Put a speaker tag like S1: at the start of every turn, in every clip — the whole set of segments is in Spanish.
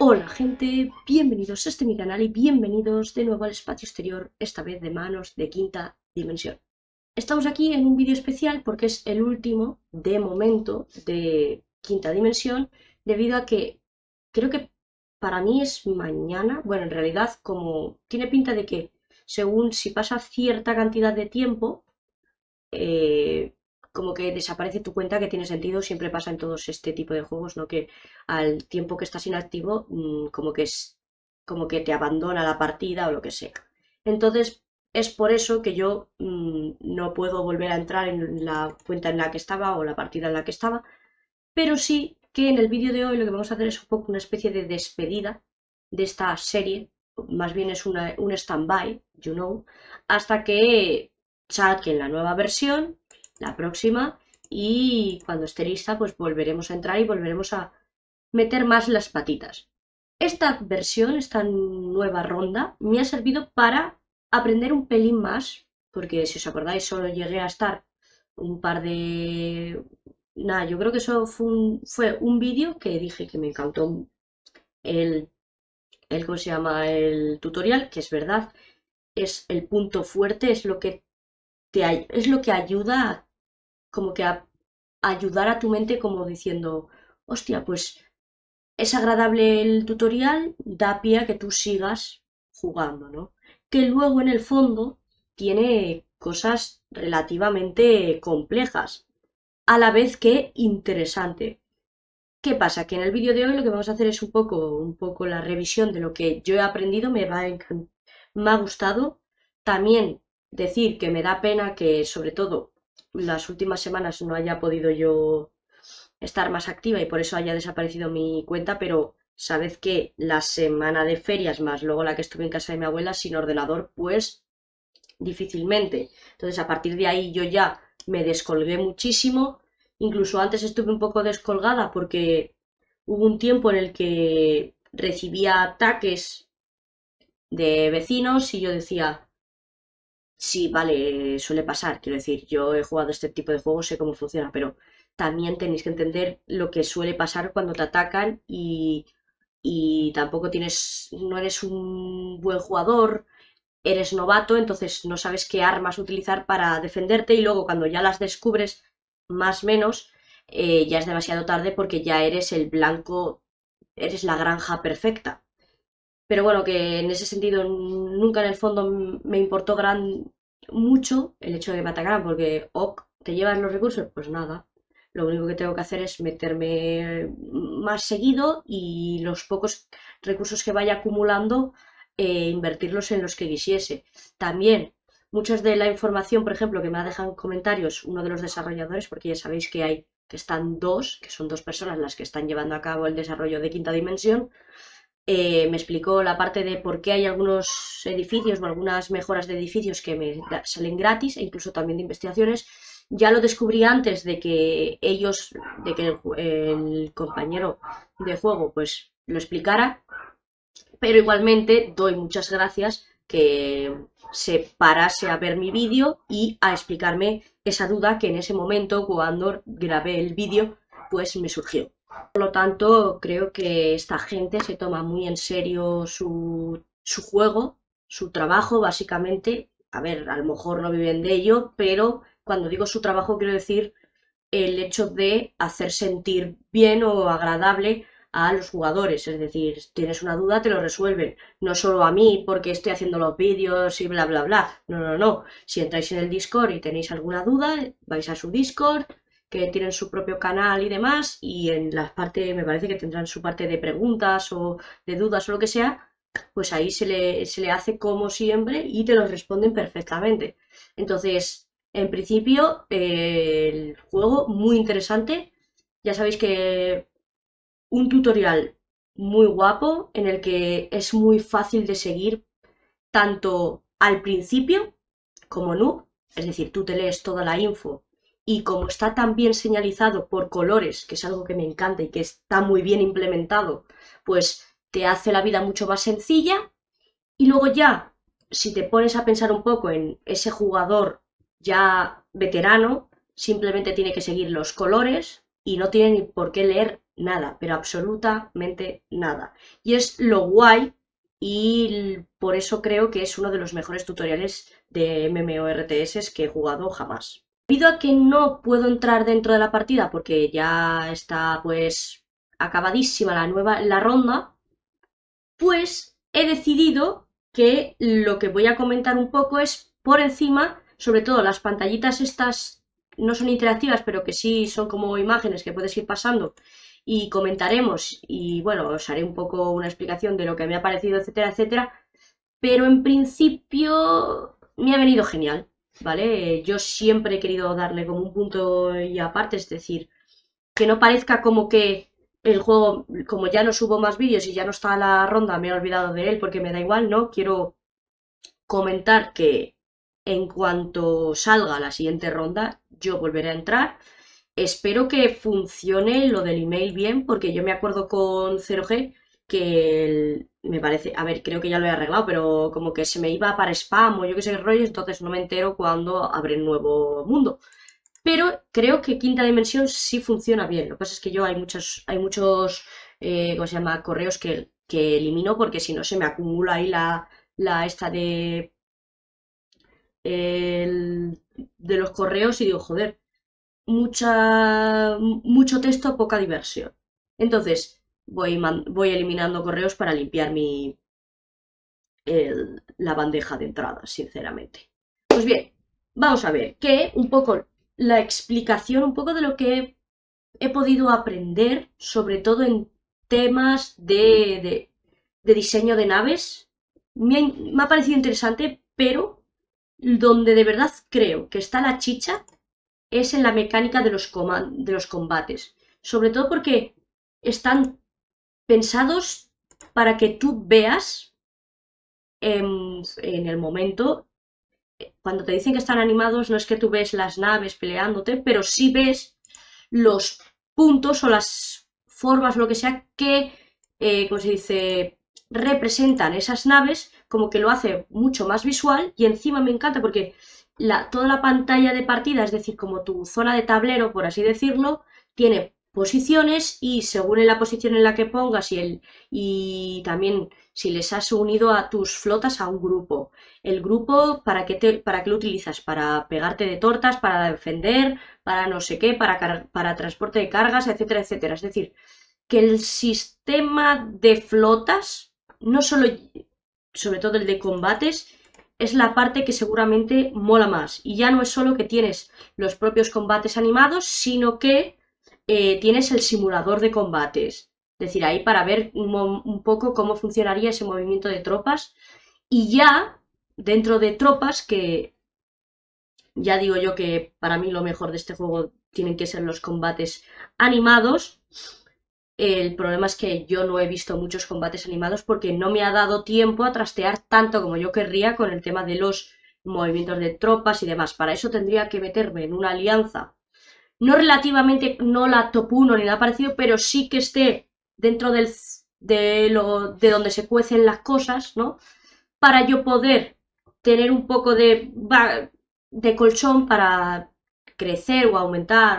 S1: Hola gente, bienvenidos a mi canal y bienvenidos de nuevo al espacio exterior, esta vez de manos de quinta dimensión. Estamos aquí en un vídeo especial porque es el último, de momento, de quinta dimensión, debido a que creo que para mí es mañana. Bueno, en realidad como tiene pinta de que según si pasa cierta cantidad de tiempo, eh, como que desaparece tu cuenta, que tiene sentido, siempre pasa en todos este tipo de juegos, ¿no? Que al tiempo que estás inactivo, como que como que te abandona la partida o lo que sea. Entonces, es por eso que yo no puedo volver a entrar en la cuenta en la que estaba o la partida en la que estaba, pero sí que en el vídeo de hoy lo que vamos a hacer es un poco una especie de despedida de esta serie, más bien es un stand-by, hasta que saquen la nueva versión, la próxima, y cuando esté lista pues volveremos a entrar y volveremos a meter más las patitas. Esta versión, esta nueva ronda, me ha servido para aprender un pelín más, porque si os acordáis solo llegué a estar un par de... Nada, yo creo que eso fue un vídeo que dije que me encantó el, ¿cómo se llama? El tutorial, que es verdad, es el punto fuerte, es lo que es lo que ayuda como que a ayudar a tu mente como diciendo, hostia, pues es agradable el tutorial, da pie a que tú sigas jugando, ¿no? Que luego en el fondo tiene cosas relativamente complejas, a la vez que interesante. ¿Qué pasa? Que en el vídeo de hoy lo que vamos a hacer es un poco la revisión de lo que yo he aprendido, me ha gustado. También decir que me da pena que, sobre todo, las últimas semanas no haya podido yo estar más activa y por eso haya desaparecido mi cuenta, pero sabed que la semana de ferias más luego la que estuve en casa de mi abuela sin ordenador, pues difícilmente. Entonces a partir de ahí yo ya me descolgué muchísimo, incluso antes estuve un poco descolgada porque hubo un tiempo en el que recibía ataques de vecinos y yo decía, sí, vale, suele pasar, quiero decir, yo he jugado este tipo de juegos, sé cómo funciona, pero también tenéis que entender lo que suele pasar cuando te atacan y tampoco no eres un buen jugador, eres novato, entonces no sabes qué armas utilizar para defenderte y luego cuando ya las descubres, más o menos, ya es demasiado tarde porque ya eres el blanco, eres la granja perfecta. Pero bueno, que en ese sentido nunca en el fondo me importó mucho el hecho de que me atacaran, porque, ok, ¿te llevas los recursos? Pues nada. Lo único que tengo que hacer es meterme más seguido y los pocos recursos que vaya acumulando, invertirlos en los que quisiese. También, muchas de la información, por ejemplo, que me ha dejado en comentarios uno de los desarrolladores, porque ya sabéis que que están dos, que son dos personas las que están llevando a cabo el desarrollo de Quinta Dimensión, me explicó la parte de por qué hay algunos edificios o algunas mejoras de edificios que salen gratis e incluso también de investigaciones. Ya lo descubrí antes de que de que el compañero de juego pues lo explicara, pero igualmente doy muchas gracias que se parase a ver mi vídeo y a explicarme esa duda que en ese momento cuando grabé el vídeo pues me surgió. Por lo tanto, creo que esta gente se toma muy en serio su juego, su trabajo, básicamente. A ver, a lo mejor no viven de ello, pero cuando digo su trabajo quiero decir el hecho de hacer sentir bien o agradable a los jugadores. Es decir, tienes una duda, te lo resuelven. No solo a mí porque estoy haciendo los vídeos y bla, bla, bla. No, no, no. Si entráis en el Discord y tenéis alguna duda, vais a su Discord, que tienen su propio canal y demás, y en la parte, me parece que tendrán su parte de preguntas o de dudas o lo que sea, pues ahí se le hace como siempre y te lo responden perfectamente. Entonces, en principio, el juego muy interesante. Ya sabéis que un tutorial muy guapo en el que es muy fácil de seguir tanto al principio como noob, es decir, tú te lees toda la info y como está tan bien señalizado por colores, que es algo que me encanta y que está muy bien implementado, pues te hace la vida mucho más sencilla y luego ya, si te pones a pensar un poco en ese jugador ya veterano, simplemente tiene que seguir los colores, y no tiene ni por qué leer nada, pero absolutamente nada. Y es lo guay y por eso creo que es uno de los mejores tutoriales de MMORTS que he jugado jamás. Debido a que no puedo entrar dentro de la partida porque ya está pues acabadísima la ronda, pues he decidido que lo que voy a comentar un poco es por encima, sobre todo las pantallitas estas no son interactivas, pero que sí son como imágenes que puedes ir pasando y comentaremos y bueno, os haré un poco una explicación de lo que me ha parecido, etcétera, etcétera, pero en principio me ha venido genial, ¿vale? Yo siempre he querido darle como un punto y aparte, es decir, que no parezca como que el juego, como ya no subo más vídeos y ya no está la ronda, me he olvidado de él porque me da igual, ¿no? Quiero comentar que en cuanto salga la siguiente ronda, yo volveré a entrar. Espero que funcione lo del email bien, porque yo me acuerdo con 0G que me parece, a ver, creo que ya lo he arreglado, pero como que se me iba para spam o yo qué sé, rollo, entonces no me entero cuando abre el nuevo mundo. Pero creo que Quinta Dimensión sí funciona bien. Lo que pasa es que yo hay muchos ¿cómo se llama? Correos que elimino porque si no se me acumula ahí la esta de los correos y digo, joder, mucho texto, poca diversión. Entonces, voy eliminando correos para limpiar la bandeja de entrada, sinceramente. Pues bien, vamos a ver que un poco la explicación, un poco de lo que he podido aprender, sobre todo en temas de diseño de naves. Me ha parecido interesante, pero donde de verdad creo que está la chicha es en la mecánica de los combates. Sobre todo porque están pensados para que tú veas en el momento, cuando te dicen que están animados, no es que tú ves las naves peleándote, pero sí ves los puntos o las formas, lo que sea, que, como se dice, representan esas naves, como que lo hace mucho más visual y encima me encanta porque toda la pantalla de partida, es decir, como tu zona de tablero, por así decirlo, tiene posiciones y según en la posición en la que pongas y también si les has unido a tus flotas a un grupo. El grupo, ¿para qué lo utilizas? Para pegarte de tortas, para defender, para no sé qué, para transporte de cargas, etcétera, etcétera. Es decir, que el sistema de flotas, no solo, sobre todo el de combates, es la parte que seguramente mola más. Y ya no es solo que tienes los propios combates animados, sino que tienes el simulador de combates. Es decir, ahí para ver un poco cómo funcionaría ese movimiento de tropas. Y ya dentro de tropas, que ya digo yo que para mí lo mejor de este juego tienen que ser los combates animados. El problema es que yo no he visto muchos combates animados porque no me ha dado tiempo a trastear tanto como yo querría con el tema de los movimientos de tropas y demás. Para eso tendría que meterme en una alianza. No relativamente, no la top 1 ni nada parecido, pero sí que esté dentro de donde se cuecen las cosas, ¿no? Para yo poder tener un poco de colchón para crecer o aumentar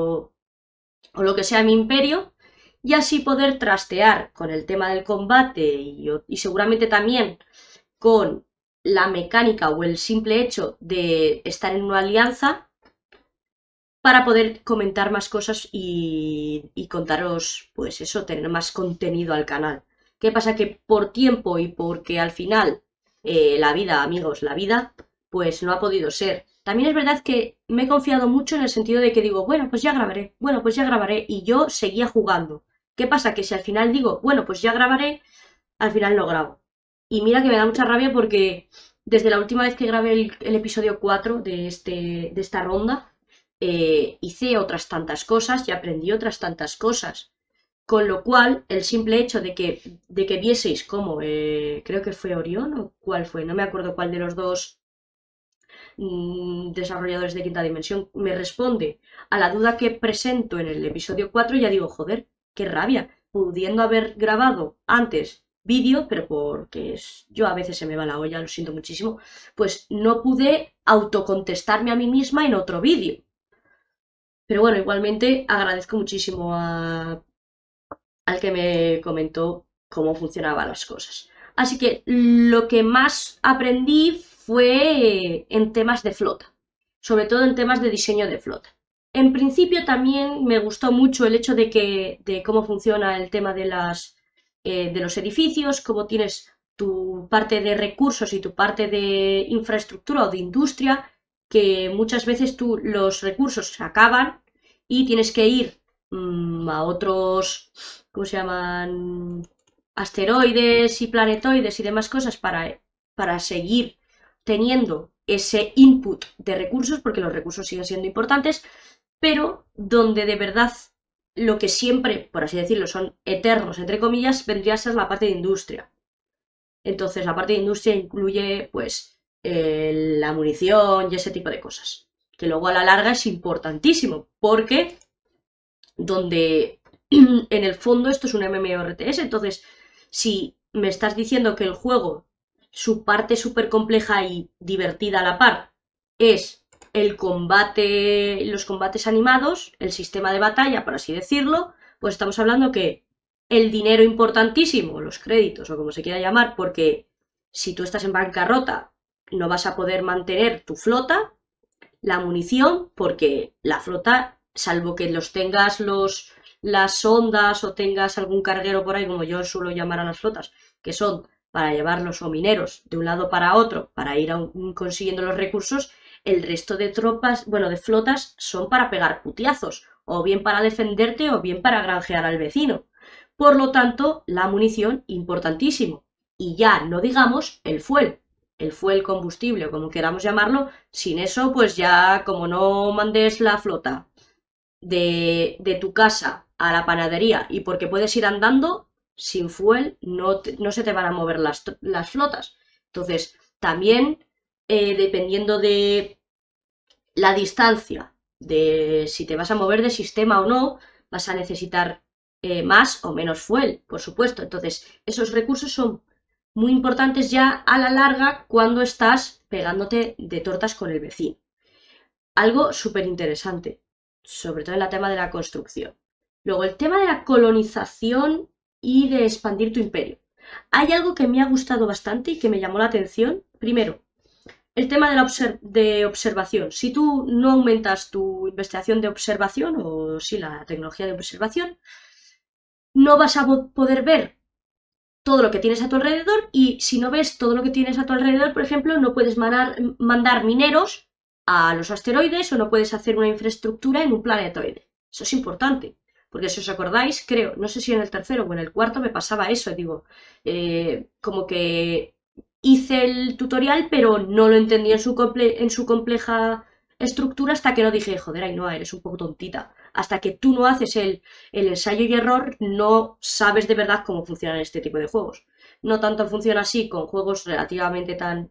S1: o lo que sea mi imperio y así poder trastear con el tema del combate y seguramente también con la mecánica o el simple hecho de estar en una alianza para poder comentar más cosas y contaros, pues eso, tener más contenido al canal. ¿Qué pasa? Que por tiempo y porque al final la vida, amigos, la vida, pues no ha podido ser. También es verdad que me he confiado mucho en el sentido de que digo, bueno, pues ya grabaré, bueno, pues ya grabaré, y yo seguía jugando. ¿Qué pasa? Que si al final digo, bueno, pues ya grabaré, al final no grabo. Y mira que me da mucha rabia porque desde la última vez que grabé el episodio 4 de esta ronda, hice otras tantas cosas y aprendí otras tantas cosas. Con lo cual, el simple hecho de que vieseis cómo, creo que fue Orión o cuál fue, no me acuerdo cuál de los dos desarrolladores de Quinta Dimensión me responde a la duda que presento en el episodio 4, ya digo, joder, qué rabia, pudiendo haber grabado antes vídeo, pero porque yo a veces se me va la olla, lo siento muchísimo, pues no pude autocontestarme a mí misma en otro vídeo. Pero bueno, igualmente agradezco muchísimo al que me comentó cómo funcionaban las cosas. Así que lo que más aprendí fue en temas de flota, sobre todo en temas de diseño de flota. En principio también me gustó mucho el hecho de cómo funciona el tema de los edificios, cómo tienes tu parte de recursos y tu parte de infraestructura o de industria, que muchas veces los recursos se acaban y tienes que ir a otros, ¿cómo se llaman? Asteroides y planetoides y demás cosas para seguir teniendo ese input de recursos, porque los recursos siguen siendo importantes, pero donde de verdad lo que siempre, por así decirlo, son eternos, entre comillas, vendría a ser la parte de industria. Entonces, la parte de industria incluye, pues, la munición y ese tipo de cosas, que luego a la larga es importantísimo, porque donde en el fondo esto es un MMORTS, entonces si me estás diciendo que el juego, su parte súper compleja y divertida a la par, es el combate, los combates animados, el sistema de batalla, por así decirlo, pues estamos hablando que el dinero importantísimo, los créditos o como se quiera llamar, porque si tú estás en bancarrota no vas a poder mantener tu flota, la munición, porque la flota, salvo que los tengas las sondas o tengas algún carguero por ahí, como yo suelo llamar a las flotas, que son para llevarlos o mineros de un lado para otro, para ir consiguiendo los recursos, el resto de tropas, bueno, de flotas, son para pegar putiazos, o bien para defenderte o bien para granjear al vecino. Por lo tanto, la munición, importantísimo. Y ya no digamos el fuel combustible o como queramos llamarlo, sin eso pues ya como no mandes la flota de tu casa a la panadería y porque puedes ir andando, sin fuel no se te van a mover las flotas. Entonces, también dependiendo de la distancia, de si te vas a mover de sistema o no, vas a necesitar más o menos fuel, por supuesto. Entonces, esos recursos son muy importantes ya a la larga cuando estás pegándote de tortas con el vecino. Algo súper interesante, sobre todo en el tema de la construcción. Luego, el tema de la colonización y de expandir tu imperio. Hay algo que me ha gustado bastante y que me llamó la atención. Primero, el tema de observación. Si tú no aumentas tu investigación de observación, o sí, la tecnología de observación, no vas a poder ver todo lo que tienes a tu alrededor y si no ves todo lo que tienes a tu alrededor, por ejemplo, no puedes mandar mineros a los asteroides o no puedes hacer una infraestructura en un planetoide. Eso es importante. Porque si os acordáis, creo, no sé si en el tercero o en el cuarto me pasaba eso, digo, como que hice el tutorial pero no lo entendí en su compleja estructura hasta que no dije, joder, Ainhoa, eres un poco tontita. Hasta que tú no haces el ensayo y error, no sabes de verdad cómo funcionan este tipo de juegos. No tanto funciona así con juegos relativamente tan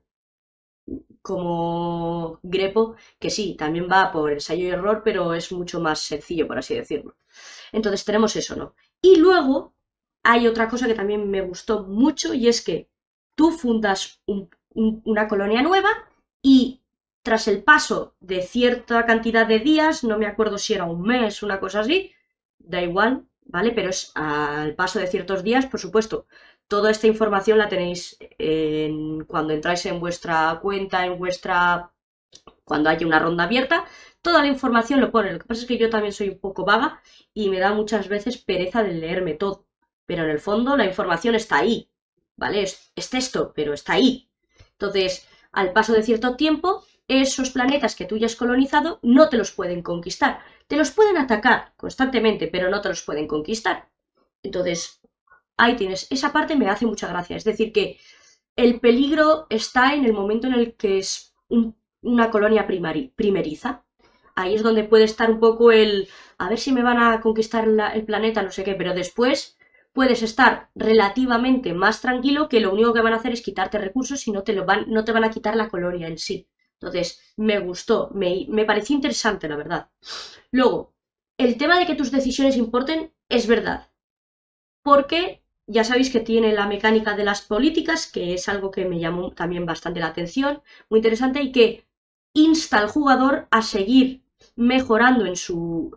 S1: como Grepo, que sí, también va por ensayo y error, pero es mucho más sencillo, por así decirlo. Entonces tenemos eso, ¿no? Y luego hay otra cosa que también me gustó mucho y es que tú fundas una colonia nueva y tras el paso de cierta cantidad de días, no me acuerdo si era un mes, una cosa así, da igual, ¿vale? Pero es al paso de ciertos días, por supuesto. Toda esta información la tenéis cuando entráis en vuestra cuenta, cuando haya una ronda abierta, toda la información lo pone. Lo que pasa es que yo también soy un poco vaga y me da muchas veces pereza de leerme todo. Pero en el fondo la información está ahí, ¿vale? Es texto, pero está ahí. Entonces, al paso de cierto tiempo, esos planetas que tú ya has colonizado no te los pueden conquistar. Te los pueden atacar constantemente, pero no te los pueden conquistar. Entonces, ahí tienes. Esa parte me hace mucha gracia. Es decir, que el peligro está en el momento en el que es una colonia primeriza. Ahí es donde puede estar un poco a ver si me van a conquistar el planeta, no sé qué, pero después puedes estar relativamente más tranquilo que lo único que van a hacer es quitarte recursos y no te van a quitar la colonia en sí. Entonces, me gustó, me pareció interesante, la verdad. Luego, el tema de que tus decisiones importen es verdad, porque ya sabéis que tiene la mecánica de las políticas, que es algo que me llamó también bastante la atención, muy interesante, y que insta al jugador a seguir mejorando en su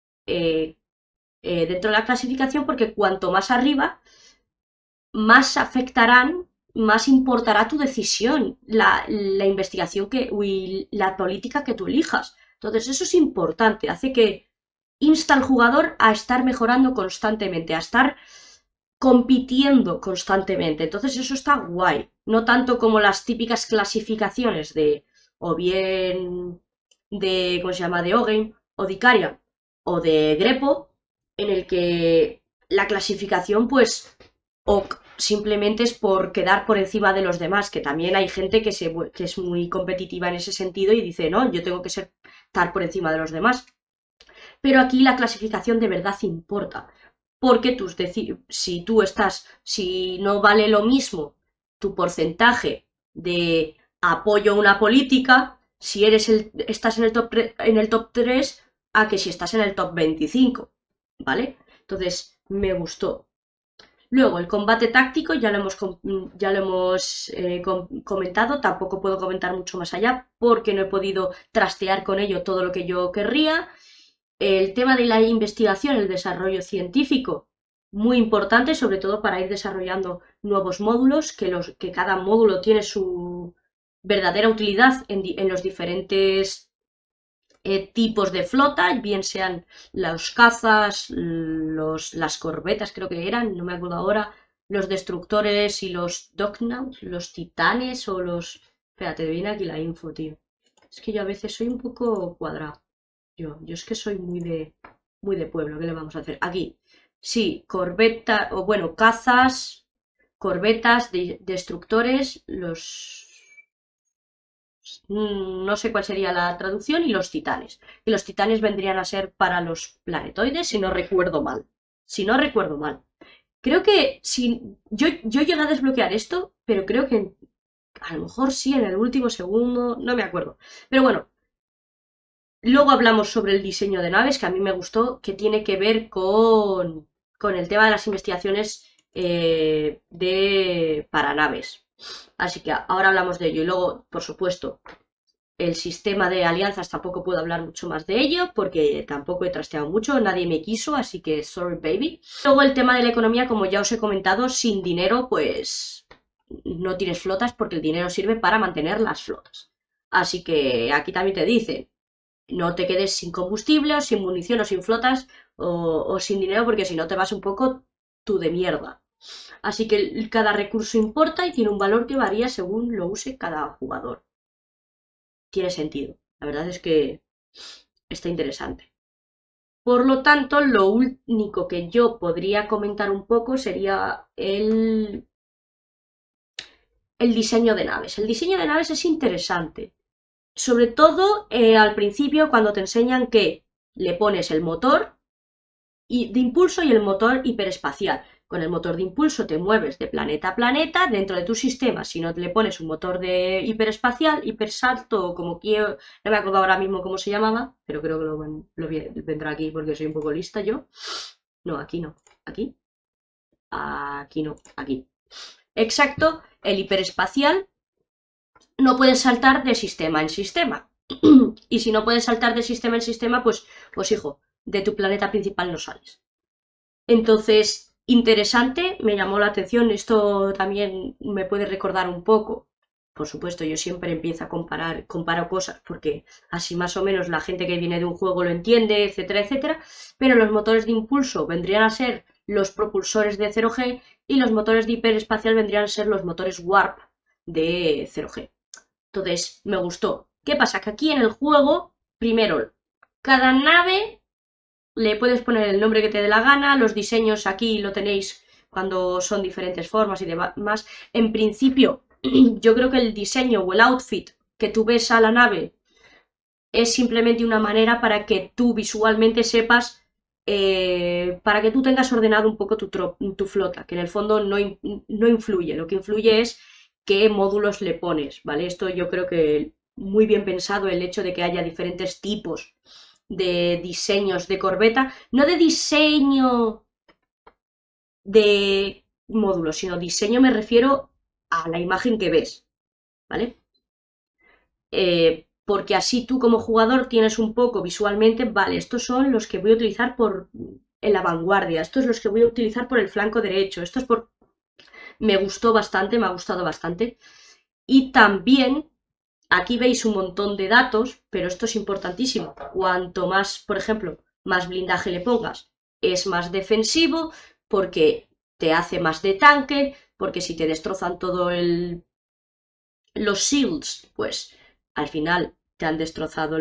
S1: dentro de la clasificación, porque cuanto más arriba, más afectarán, más importará tu decisión, la investigación la política que tú elijas. Entonces, eso es importante, hace que insta al jugador a estar mejorando constantemente, a estar compitiendo constantemente. Entonces, eso está guay. No tanto como las típicas clasificaciones de, o bien de, ¿cómo se llama?, de Ogame, o de Icaria, o de Grepo, en el que la clasificación, pues, o simplemente es por quedar por encima de los demás, que también hay gente que es muy competitiva en ese sentido y dice, no, yo tengo que estar por encima de los demás. Pero aquí la clasificación de verdad importa, porque si no vale lo mismo tu porcentaje de apoyo a una política, si estás en el top 3 a que si estás en el top 25, ¿vale? Entonces, me gustó. Luego, el combate táctico ya lo hemos comentado, tampoco puedo comentar mucho más allá porque no he podido trastear con ello todo lo que yo querría. El tema de la investigación, el desarrollo científico, muy importante, sobre todo para ir desarrollando nuevos módulos, que cada módulo tiene su verdadera utilidad en los diferentes tipos de flota, bien sean los cazas, las corbetas creo que eran, no me acuerdo ahora, los destructores y los Docknauts, los titanes o los... Espérate, viene aquí la info, tío. Es que yo a veces soy un poco cuadrado. Yo es que soy muy de pueblo, ¿qué le vamos a hacer? Aquí, sí, corbeta, o bueno, cazas, corbetas, destructores, no sé cuál sería la traducción, y los titanes. Y los titanes vendrían a ser para los planetoides, si no recuerdo mal. Si no recuerdo mal. Creo que si yo llegué a desbloquear esto, pero creo que a lo mejor sí en el último segundo, no me acuerdo. Pero bueno, luego hablamos sobre el diseño de naves, que a mí me gustó, que tiene que ver con el tema de las investigaciones para naves. Así que ahora hablamos de ello. Y luego, por supuesto, el sistema de alianzas tampoco puedo hablar mucho más de ello, porque tampoco he trasteado mucho, nadie me quiso, así que sorry baby. Luego el tema de la economía, como ya os he comentado, sin dinero pues no tienes flotas porque el dinero sirve para mantener las flotas. Así que aquí también te dicen, no te quedes sin combustible o sin munición o sin flotas o sin dinero porque si no te vas un poco tú de mierda. Así que cada recurso importa y tiene un valor que varía según lo use cada jugador. Tiene sentido. La verdad es que está interesante. Por lo tanto, lo único que yo podría comentar un poco sería el diseño de naves. El diseño de naves es interesante. Sobre todo al principio cuando te enseñan que le pones el motor de impulso y el motor hiperespacial. Con el motor de impulso te mueves de planeta a planeta dentro de tu sistema. Si no le pones un motor de hiperespacial, hipersalto o como quiero, no me acuerdo ahora mismo cómo se llamaba, pero creo que vendrá aquí porque soy un poco lista yo. No, aquí no. Aquí. Aquí no. Aquí. Exacto, el hiperespacial no puedes saltar de sistema en sistema. Y si no puedes saltar de sistema en sistema, pues hijo, de tu planeta principal no sales. Entonces, interesante, me llamó la atención, esto también me puede recordar un poco. Por supuesto, yo siempre empiezo a comparo cosas, porque así más o menos la gente que viene de un juego lo entiende, etcétera, etcétera. Pero los motores de impulso vendrían a ser los propulsores de 0G y los motores de hiperespacial vendrían a ser los motores Warp de 0G. Entonces, me gustó. ¿Qué pasa? Que aquí en el juego, primero, cada nave le puedes poner el nombre que te dé la gana, los diseños aquí lo tenéis cuando son diferentes formas y demás. En principio, yo creo que el diseño o el outfit que tú ves a la nave es simplemente una manera para que tú visualmente sepas, para que tú tengas ordenado un poco tu flota, que en el fondo no influye, lo que influye es qué módulos le pones, ¿vale? Esto yo creo que muy bien pensado el hecho de que haya diferentes tipos de diseños de corbeta, no de diseño de módulos, sino diseño me refiero a la imagen que ves, ¿vale? porque así tú como jugador tienes un poco visualmente, vale, estos son los que voy a utilizar en la vanguardia, estos son los que voy a utilizar por el flanco derecho, esto es por... Me gustó bastante, me ha gustado bastante. Y también, aquí veis un montón de datos, pero esto es importantísimo. Cuanto más, por ejemplo, más blindaje le pongas, es más defensivo, porque te hace más de tanque, porque si te destrozan los shields, pues al final te han destrozado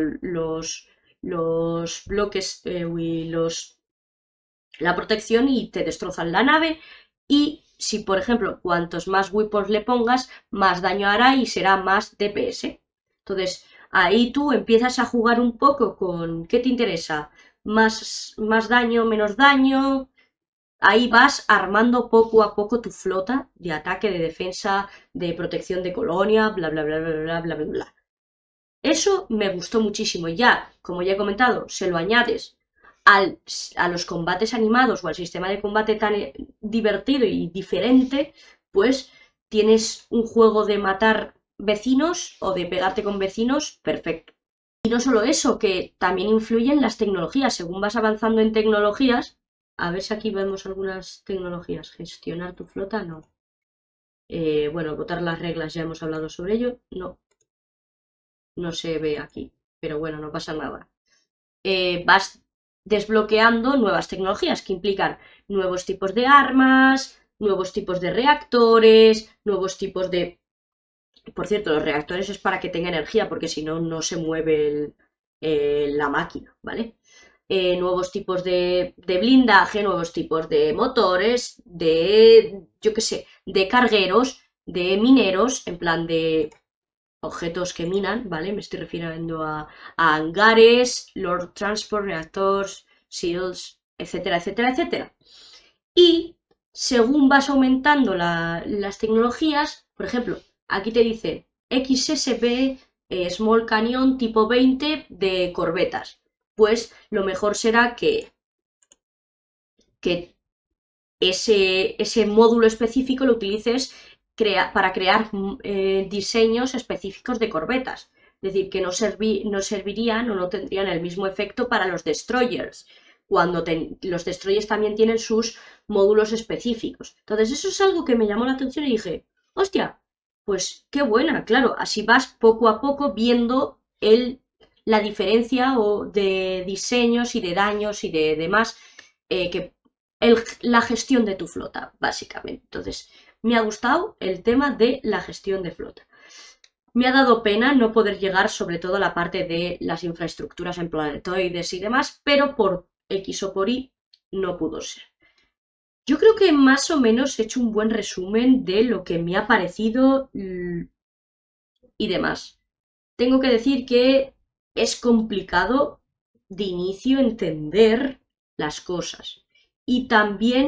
S1: los bloques, la protección y te destrozan la nave. Y si, por ejemplo, cuantos más weapons le pongas, más daño hará y será más DPS. Entonces, ahí tú empiezas a jugar un poco con ¿qué te interesa? Más daño, menos daño. Ahí vas armando poco a poco tu flota de ataque, de defensa, de protección de colonia, bla bla bla bla bla bla bla bla. Eso me gustó muchísimo. Ya, como ya he comentado, se lo añades a los combates animados o al sistema de combate tan divertido y diferente, pues tienes un juego de matar vecinos o de pegarte con vecinos perfecto. Y no solo eso, que también influyen las tecnologías. Según vas avanzando en tecnologías, a ver si aquí vemos algunas tecnologías. Gestionar tu flota, no. Bueno, votar las reglas, ya hemos hablado sobre ello. No, no se ve aquí, pero bueno, no pasa nada. Vas desbloqueando nuevas tecnologías que implican nuevos tipos de armas, nuevos tipos de reactores, nuevos tipos de... Por cierto, los reactores es para que tenga energía, porque si no, no se mueve la máquina, ¿vale? Nuevos tipos de blindaje, nuevos tipos de motores, yo qué sé, de cargueros, de mineros, en plan de objetos que minan, ¿vale? Me estoy refiriendo a hangares, Lord Transport, reactors, shields, etcétera, etcétera, etcétera. Y según vas aumentando las tecnologías, por ejemplo, aquí te dice XSB Small Canyon tipo 20 de corbetas. Pues lo mejor será que ese módulo específico lo utilices para crear diseños específicos de corbetas. Es decir, que no servirían o no tendrían el mismo efecto para los destroyers, cuando los destroyers también tienen sus módulos específicos. Entonces eso es algo que me llamó la atención y dije, hostia, pues qué buena, claro, así vas poco a poco viendo la diferencia de diseños y de daños y de demás que la gestión de tu flota, básicamente. Entonces, me ha gustado el tema de la gestión de flota. Me ha dado pena no poder llegar sobre todo a la parte de las infraestructuras en planetoides y demás, pero por X o por Y no pudo ser. Yo creo que más o menos he hecho un buen resumen de lo que me ha parecido y demás. Tengo que decir que es complicado de inicio entender las cosas. Y también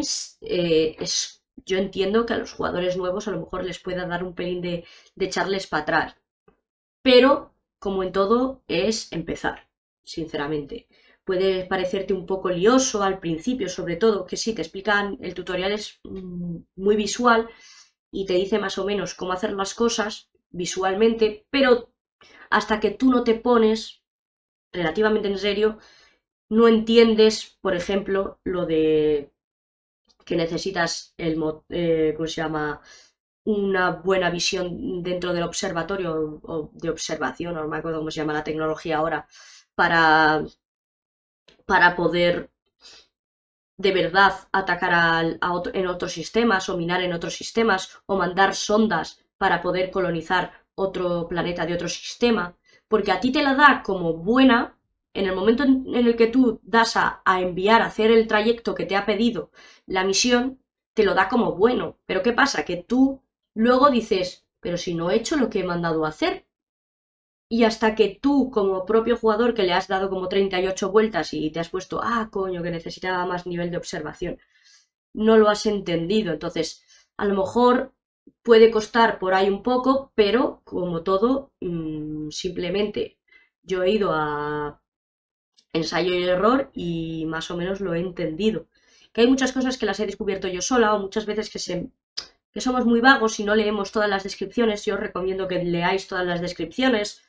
S1: yo entiendo que a los jugadores nuevos a lo mejor les pueda dar un pelín de echarles para atrás. Pero, como en todo, es empezar, sinceramente. Puede parecerte un poco lioso al principio, sobre todo, que sí, te explican, el tutorial es muy visual y te dice más o menos cómo hacer las cosas visualmente, pero hasta que tú no te pones relativamente en serio, no entiendes, por ejemplo, lo de que necesitas ¿cómo se llama? Una buena visión dentro del observatorio o de observación, no me acuerdo cómo se llama la tecnología ahora, para, para poder de verdad atacar en otros sistemas o minar en otros sistemas o mandar sondas para poder colonizar otro planeta de otro sistema, porque a ti te la da como buena en el momento en el que tú das a enviar a hacer el trayecto que te ha pedido la misión, te lo da como bueno. Pero ¿qué pasa? Que tú luego dices, pero si no he hecho lo que he mandado a hacer. Y hasta que tú, como propio jugador que le has dado como 38 vueltas y te has puesto, ah, coño, que necesitaba más nivel de observación, no lo has entendido. Entonces, a lo mejor puede costar por ahí un poco, pero como todo, simplemente yo he ido a ensayo y error y más o menos lo he entendido. Que hay muchas cosas que las he descubierto yo sola o muchas veces que somos muy vagos y no leemos todas las descripciones. Yo os recomiendo que leáis todas las descripciones,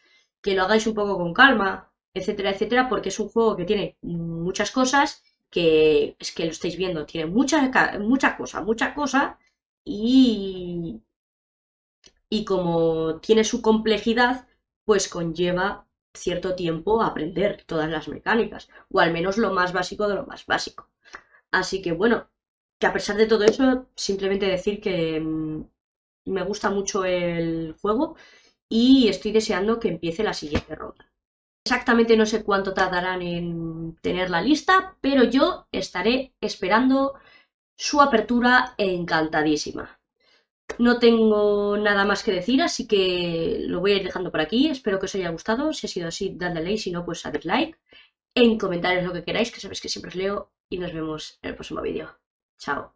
S1: que lo hagáis un poco con calma, etcétera, etcétera, porque es un juego que tiene muchas cosas, que es que lo estáis viendo, tiene mucha cosa, y, y como tiene su complejidad, pues conlleva cierto tiempo a aprender todas las mecánicas, o al menos lo más básico de lo más básico. Así que bueno, que a pesar de todo eso, simplemente decir que me gusta mucho el juego y estoy deseando que empiece la siguiente ronda. Exactamente no sé cuánto tardarán en tener la lista, pero yo estaré esperando su apertura encantadísima. No tengo nada más que decir, así que lo voy a ir dejando por aquí. Espero que os haya gustado. Si ha sido así, dadle like, si no, pues a dislike. En comentarios lo que queráis, que sabéis que siempre os leo y nos vemos en el próximo vídeo. Chao.